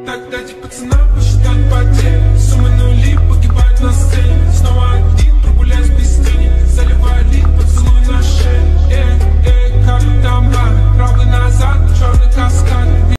Так дайте пацанам посчитать потери. Суммы нули погибают на сцене. Снова